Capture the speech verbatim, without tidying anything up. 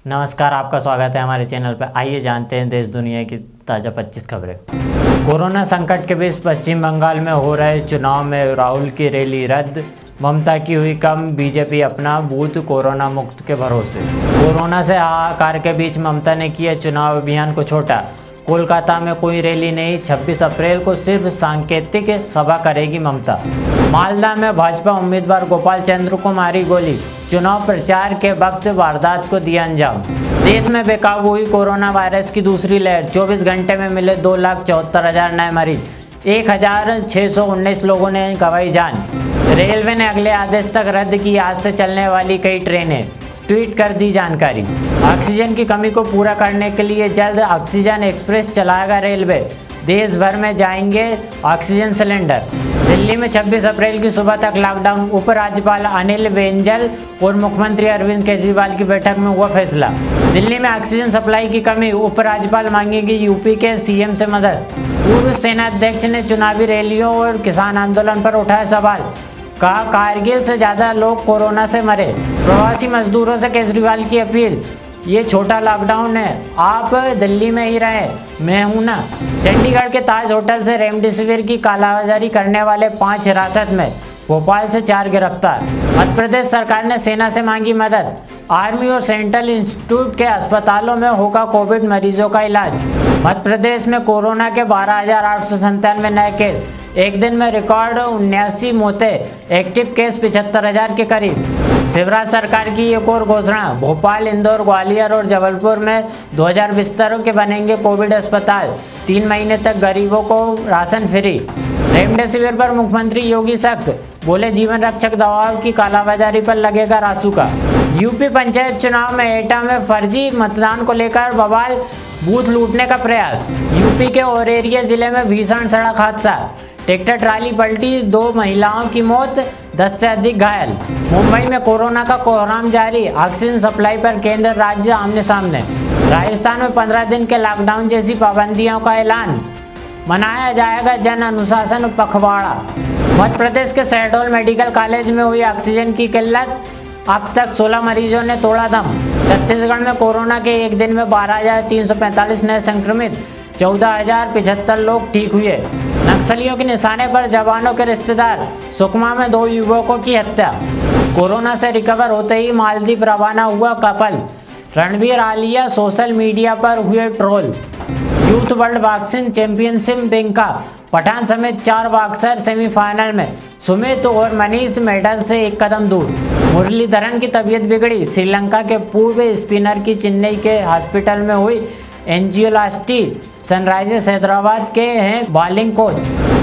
नमस्कार, आपका स्वागत है हमारे चैनल पर। आइए जानते हैं देश दुनिया की ताज़ा पच्चीस खबरें। कोरोना संकट के बीच पश्चिम बंगाल में हो रहे चुनाव में राहुल की रैली रद्द, ममता की हुई कम, बीजेपी अपना बूथ कोरोना मुक्त के भरोसे। कोरोना से हाहाकार के बीच ममता ने किया चुनाव अभियान को छोटा। कोलकाता में कोई रैली नहीं, छब्बीस अप्रैल को सिर्फ सांकेतिक सभा करेगी ममता। मालदा में भाजपा उम्मीदवार गोपाल चंद्र को मारी गोली, चुनाव प्रचार के वक्त वारदात को दिया अंजाम। देश में बेकाबू हुई कोरोना वायरस की दूसरी लहर, चौबीस घंटे में मिले दो लाख चौहत्तर हजार नए मरीज, एक हजार छः सौ उन्नीस लोगों ने गंवाई जान। रेलवे ने अगले आदेश तक रद्द की आज से चलने वाली कई ट्रेनें, ट्वीट कर दी जानकारी। ऑक्सीजन की कमी को पूरा करने के लिए जल्द ऑक्सीजन एक्सप्रेस चलाएगा रेलवे, देश भर में जाएंगे ऑक्सीजन सिलेंडर। दिल्ली में छब्बीस अप्रैल की सुबह तक लॉकडाउन, उपराज्यपाल अनिल बैजल और मुख्यमंत्री अरविंद केजरीवाल की बैठक में हुआ फैसला। दिल्ली में ऑक्सीजन सप्लाई की कमी, उपराज्यपाल मांगेगी यूपी के सीएम से मदद। पूर्व सेनाध्यक्ष ने चुनावी रैलियों और किसान आंदोलन पर उठाया सवाल, कहा कारगिल से ज़्यादा लोग कोरोना से मरे। प्रवासी मजदूरों से केजरीवाल की अपील, ये छोटा लॉकडाउन है, आप दिल्ली में ही रहें, मैं हूं ना। चंडीगढ़ के ताज होटल से रेमडेसिविर की कालाबाजारी करने वाले पांच हिरासत में, भोपाल से चार गिरफ्तार। मध्य प्रदेश सरकार ने सेना से मांगी मदद, आर्मी और सेंट्रल इंस्टीट्यूट के अस्पतालों में होगा कोविड मरीजों का इलाज। मध्य प्रदेश में कोरोना के बारह हजार आठ सौ संतानवे नए केस, एक दिन में रिकॉर्ड उन्यासी मौतें, एक्टिव केस पिछहत्तर हजार के करीब। शिवराज सरकार की एक और घोषणा, भोपाल, इंदौर, ग्वालियर और जबलपुर में दो हजार बिस्तरों के बनेंगे कोविड अस्पताल, तीन महीने तक गरीबों को राशन फ्री। रेमडेसिविर पर मुख्यमंत्री योगी सख्त, बोले जीवन रक्षक दवाओं की कालाबाजारी पर लगेगा रासुका। यूपी पंचायत चुनाव में एटा में फर्जी मतदान को लेकर बवाल, बूथ लूटने का प्रयास। यूपी के औरैया जिले में भीषण सड़क हादसा, ट्रैक्टर ट्राली पलटी, दो महिलाओं की मौत, दस से अधिक घायल। मुंबई में कोरोना का कोहराम जारी, ऑक्सीजन सप्लाई पर केंद्र राज्य आमने सामने। राजस्थान में पंद्रह दिन के लॉकडाउन जैसी पाबंदियों का ऐलान, मनाया जाएगा जन अनुशासन पखवाड़ा। मध्य प्रदेश के शहडोल मेडिकल कॉलेज में हुई ऑक्सीजन की किल्लत, अब तक सोलह मरीजों ने तोड़ा दम। छत्तीसगढ़ में कोरोना के एक दिन में बारह हजार तीन सौ पैंतालीस नए संक्रमित, चौदह हजार पिछहत्तर लोग ठीक हुए। नक्सलियों के निशाने पर जवानों के रिश्तेदार, सुकमा में दो युवकों की हत्या। कोरोना से रिकवर होते ही मालदीव रवाना हुआ couple, Ranbir Alia social media पर हुए troll. Youth world boxing championship बिंका, पठान समेत चार बॉक्सर सेमीफाइनल में, सुमित और मनीष मेडल से एक कदम दूर। मुरलीधरन की तबीयत बिगड़ी, श्रीलंका के पूर्व स्पिनर की चेन्नई के हॉस्पिटल में हुई एंजियोप्लास्टी। सनराइजर्स हैदराबाद के हैं बॉलिंग कोच।